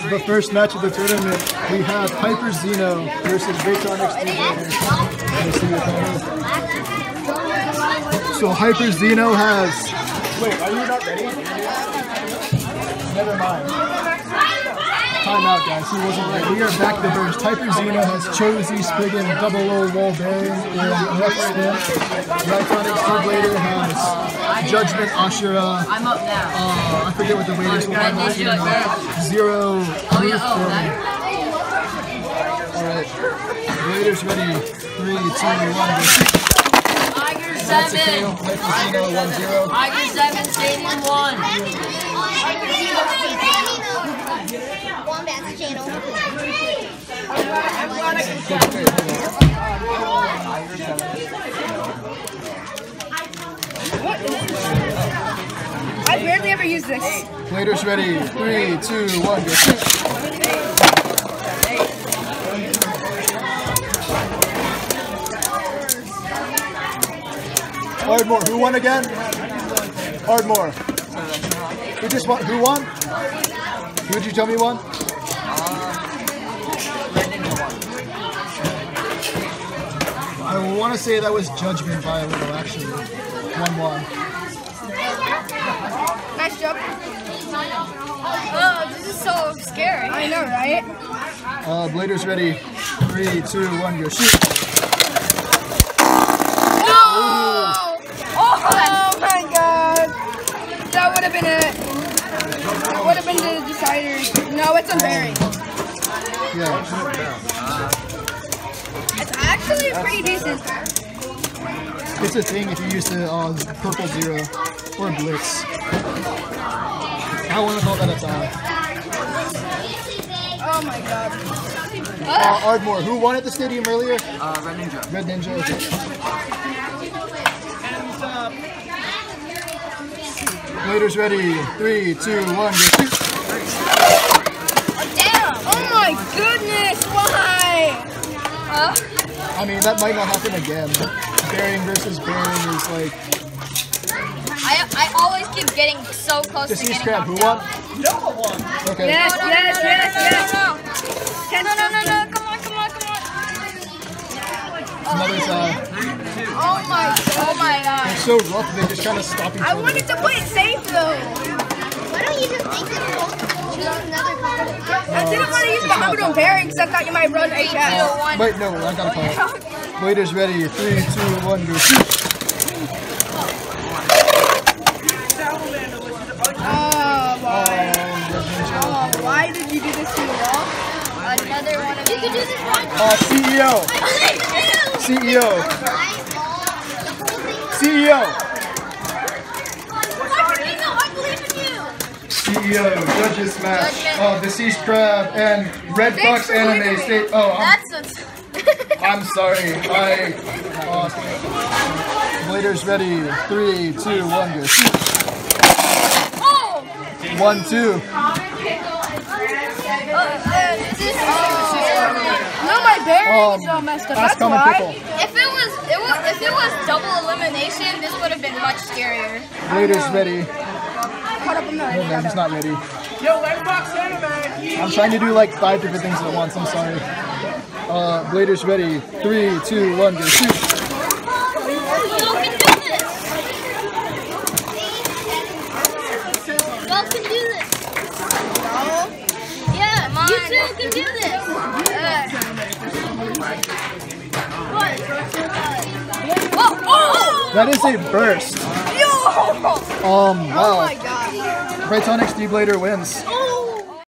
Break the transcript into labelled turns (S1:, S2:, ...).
S1: the first match of the tournament. We have Hyper Zeno versus Raytonics D-Blader. So Hyper Zeno has... Wait, are you not ready? Never mind. Time out, guys. He wasn't ready. We are back to burst. Hyper Zeno has Chosy, Spriggan, Double O, Wall Bearing, and Left Spin. Raytonics D-Blader has Judgment, Ashura.
S2: I'm up now.
S1: I forget what the latest one was. Zero, Ruth, Alright. Blader's ready. 3, 2, 1, go.
S2: Tiger 7.
S1: Hyper Zeno, 1-0.
S2: Tiger 7, Stadium 1.
S3: Wombat's channel.
S4: I barely ever use this.
S1: Blader's ready. 3, 2, 1, go. Shoot. Ardmore, who won again? Ardmore. Who just won? Who won? Who did you tell me won? I want to say that was Judgment by a little, actually. 1-1.
S4: Nice job.
S3: Oh, this is so scary.
S4: I know, right?
S1: Blader's ready. 3, 2, 1, go. Shoot.
S4: Oh my god. That would have been it. That would have been the decider. No, it's unbearing.
S1: Yeah.
S4: It's actually pretty decent.
S1: It's a thing if you use the purple zero or blitz. I want to call that a tie.
S4: Oh my god.
S1: Ardmore, who won at the stadium earlier?
S2: Red Ninja.
S1: Red Ninja, okay. Blader's ready. 3, 2, 1, go shoot.
S3: Damn.
S4: Oh my goodness, why?
S1: I mean, that might not happen again. Bearing versus Bearing is like...
S3: I always keep getting so close to
S1: Deceased
S3: getting
S1: Crab, who
S3: knocked
S1: won?
S3: out.
S1: Noah won. Okay.
S4: Yes, yes, yes, yes.
S3: No, come on.
S1: Another tie.
S4: Oh my god.
S1: They're so rough, they just kind of stop each
S4: I
S1: other.
S4: wanted to play it safe though.
S3: Why don't you just make it choose another card?
S4: I didn't want to use Muhammad on Bearing because I thought you might run HS.
S1: Wait, no, I gotta call it. Blader's ready. 3, 2, 1, go shoot.
S4: Why did you do this to the wall?
S3: Another one of these. You could do this one.
S1: CEO. CEO. CEO, Judges match. Deceased Crab and Red Fox Anime State. I'm sorry. I lost. Blader's ready. 3, 2, 1, go shoot. 1-2.
S4: No, my bearing is all messed up. That's why.
S3: If it was double elimination, this would have been much scarier.
S1: Blader's ready.
S4: Caught up in the
S1: Oh man, he's not ready.
S5: Yo, Red Fox Anime!
S1: I'm trying to do like 5 different things at once. I'm sorry. Blader's ready. 3, 2, 1, go shoot.
S3: Y'all can do this. Yeah, you two can do this.
S1: That is a burst.
S4: Yo!
S1: Wow.
S4: Oh my god.
S1: Raytonics D-Blader wins.
S3: Oh